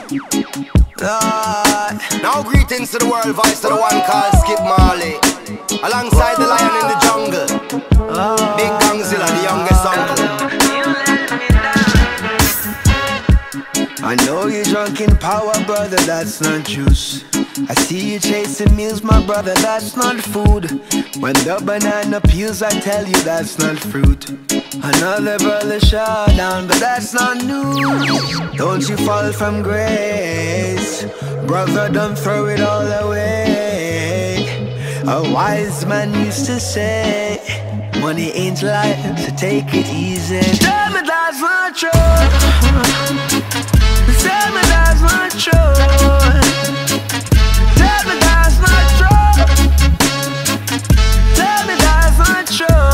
Now greetings to the world, voice to the one called Skip Marley, alongside the lion in the jungle, Big Gangzilla, the youngest uncle. I know you're drunk in power, brother, that's not juice. I see you chasing meals, my brother, that's not food. When the banana peels, I tell you that's not fruit. Another brother shot down, but that's not news. Don't you fall from grace, brother, don't throw it all away. A wise man used to say, money ain't life, so take it easy. Tell me that's not true. Tell me that's not true. Tell me that's not true. Tell me that's not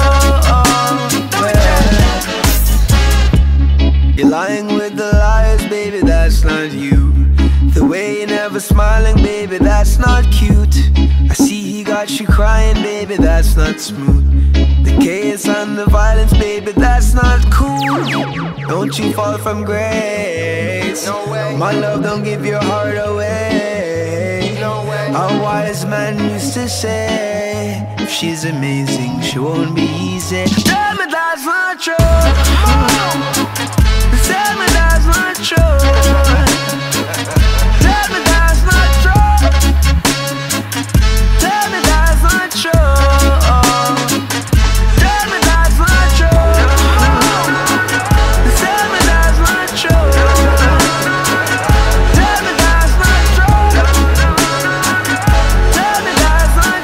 true. You're lying with the liars, baby, that's not you. The way you're never smiling, baby, that's not cute. I see he got you crying, baby, that's not smooth. The chaos and the violence, baby, that's not cool. Don't you fall from grace. No way. My love, don't give your heart away. No way. A wise man used to say, if she's amazing, she won't be easy. Tell me that's not true. Tell me that's not true. Tell me that's not true. Tell me that's not true. Tell me that's not true. Tell me that's not true. Tell me that's not true. Tell me that's not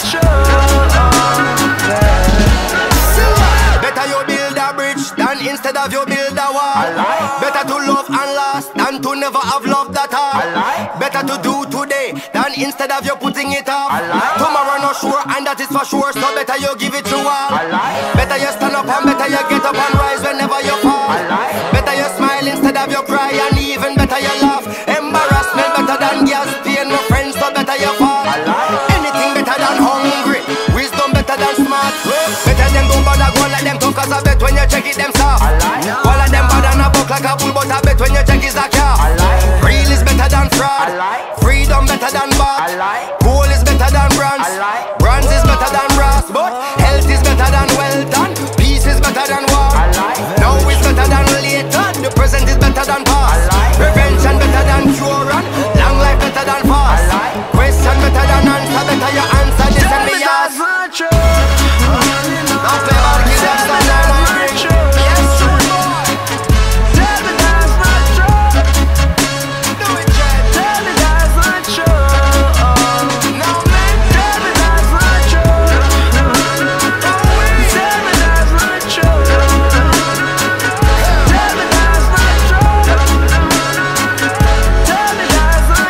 true. Better you build a bridge than instead of you build a wall. Better to love and last than to never have loved at all. Better to do today than instead of you putting it off. Tomorrow not sure, and that is for sure, so better you give it to all. Better you stand up and better you get up and rise whenever you fall. Better you smile instead of you cry, and even better you laugh. Embarrassment better than gas pain, my friends, so better you fall. Anything better than hungry, wisdom better than smart. Better them don't bother go like them talk, cause I bet when you check it them soft. All of them bother and buck like a bull, but I bet when you check is a calf. Real is better than fraud, freedom better than bad. Gold is better than bronze, bronze is better than brass. But health is better than wealth, and peace is better than war. Now is better than later, the present is better than past. Prevention better than cure, and long life better than fast. Question better than answer, better your answer this and me ask. Now play ball, kill them, stand down and bring. Yes, true boy. Tell me that's not true. Do it, Jen. Tell me that's not true. No, man. Tell me that's not true. Tell me that's not true. Tell me that's not true. Tell me that's not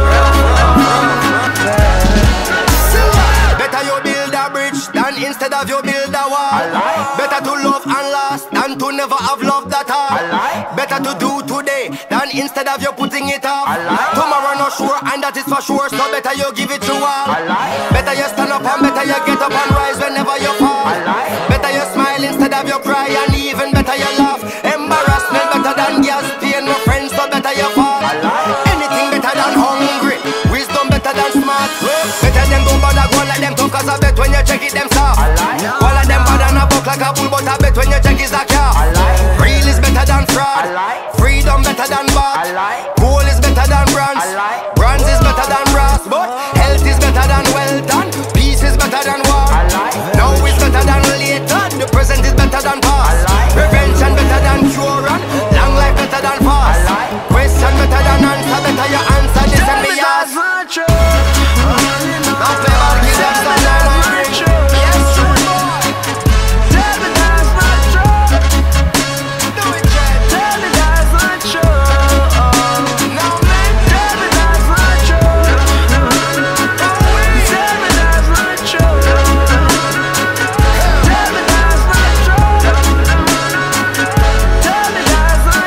true. Better you build a bridge than instead of you build a wall. Better to love and last than to never have loved at all. Better to do today than instead of you putting it off. Tomorrow not sure, and that is for sure, so better you give it to all. Better you stand up and better you get up and rise whenever you fall. Better you smile instead of you cry, and even better you laugh. Embarrassment better than gas pain, my friends, so better you fall. Anything better than hungry, wisdom better than smart. Better them don't bother go like them talk, cause I bet when you check it them soft. All of them bother and buck like a bull, but I bet when you check is a calf. Real is better than fraud, freedom better than bad. Gold is better than bronze, bronze is better than brass. But health is better than wealth, and peace is better than war. Now is better than later, the present is better than past. Prevention better than cure, and long life better than fast. Question better than answer, better your answer this and me ask. Now play ball, kill them, stand down and bring. Yes, true boy. Tell me that's not true. Do it, Jen. Tell me that's not true. No, man. Tell me that's not true. Tell me that's not true. Tell me that's not true. Tell me that's not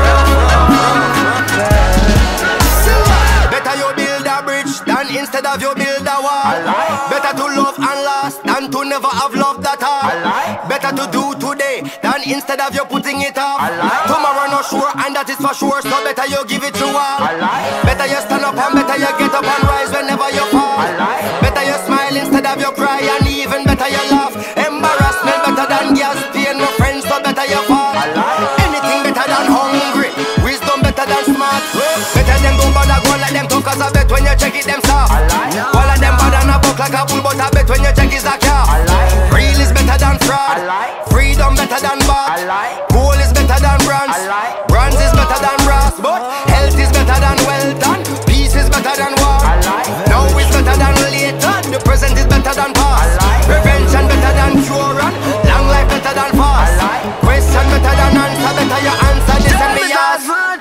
true. Better you build a bridge than instead of you build a wall. Better to love and last than to to never have loved that all. Better to do today than instead of you putting it off. Tomorrow not sure and that is for sure, so better you give it to all. Better you stand up and better you get up and rise whenever you fall. Better you smile instead of you cry, and even better you laugh. Embarrassment better than gas pain, my friends, so better you fall. Anything better than hungry, wisdom better than smart. Better them don't bother go like them talk, cause I bet when you check it them soft. All of them bad and a buck like a bull, but I bet when you check is a calf. Real is better than fraud, freedom better than bad. Gold is better than bronze, bronze is better than brass. But health is better than wealth and peace is better than war. Now is better than later, the present is better than past. Prevention better than cure and long life better than fast. Question better than answer, better your answer this and me ask.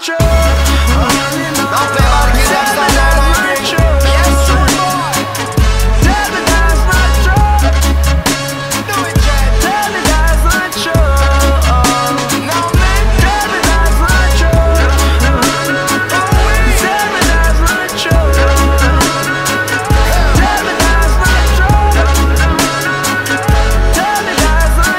Now play ball, give them some dynamic. Yes, true boy. Tell me that's not true. Do it, Jen. Tell me that's not true. Now, man. Tell me that's not true. Tell me that's not true. Tell me that's not true. Tell me that's not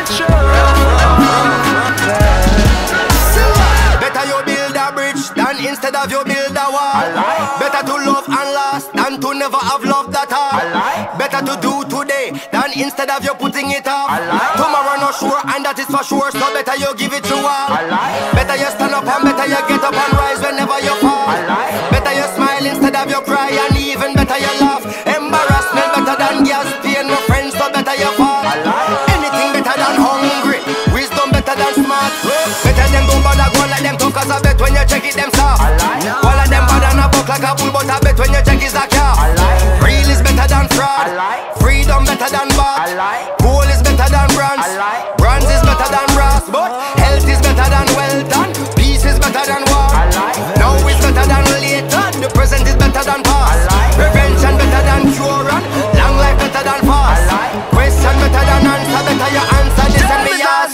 true. Better you build a bridge than instead of you build a wall. Better to love and last than to never have loved at all. Better to do today than instead of you putting it off. Tomorrow not sure and that is for sure, so better you give it to all. Better you stand up and better you get up and rise whenever you fall. Better you smile instead of you cry, and even better you laugh. Embarrassment better than gas pain, my friends, so better you fall. Anything better than hungry, wisdom better than smart. Better them don't bother go like them talk, cause I bet when you check it them soft. All of them bad and a buck like a bull, but I bet when you check is a calf. Real is better than fraud, freedom better than bad. Gold is better than bronze, bronze is better than brass. But health is better than wealth and peace is better than war. Now is better than later, the present is better than past. Prevention better than cure and long life better than fast. Question better than answer, better your answer this and me ask.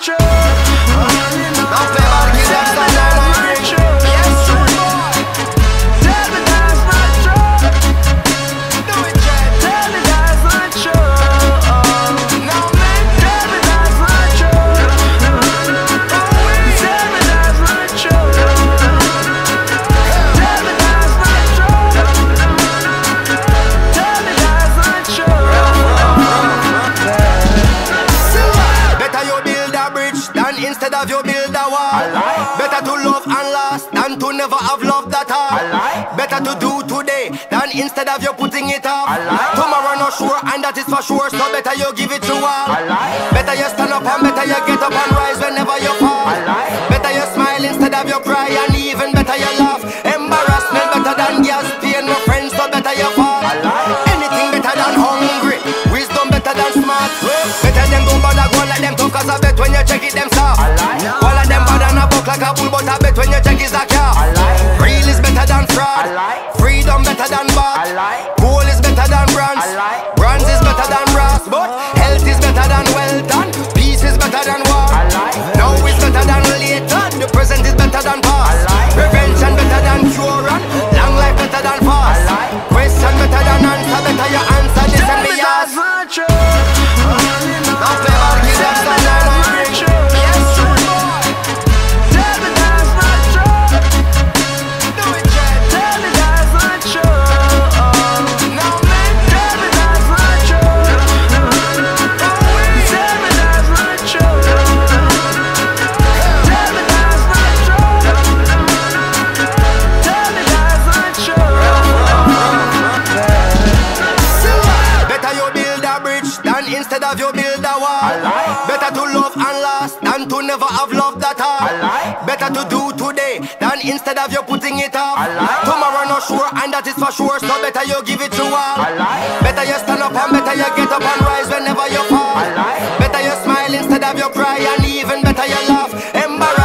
Now play ball, give them some dynamic. Yes, true boy. Tell me that's not true. Do it, Jen. Tell me that's not true. Now, man. Tell me that's not true. Tell me that's not true. Tell me that's not true. Tell me that's not true. Better you build a bridge than instead of you build a wall. Better to love and last than to never have loved at all. Better to do today than instead of you putting it off. Tomorrow not sure and that is for sure, so better you give it to all. Better you stand up and better you get up and rise whenever you fall. Better you smile instead of you cry, and even better you laugh. Embarrassment better than gas pain, my friends, so better you fall. Anything better than hungry, wisdom better than smart. Better them don't bother go like them talk, cause I bet when you check it them soft. All of them bad and a buck like a bull, but I bet when you check is a calf. Real is better than fraud, freedom better than bad. Gold is better than bronze, bronze is better than brass. But health is better than wealth and peace is better than war. Now is better than later, the present is better than past. Prevention better than cure and long life better than fast. Question better than answer, better your answer this and me ask. Now play ball, give them some dynamic. Yes, true boy. Tell me that's not true. Do it, Jen. Tell me that's not true. Now, man. Tell me that's not true. Tell me that's not true. Tell me that's not true. Tell me that's not true. Better you build a bridge than instead of you build a wall. Better to love and last than to never have loved at all. Better to do today than instead of you putting it off. Tomorrow not sure and that is for sure, so better you give it to all. Better you stand up and better you get up and rise whenever you fall. Better you smile instead of you cry, and even better you laugh. Embarrass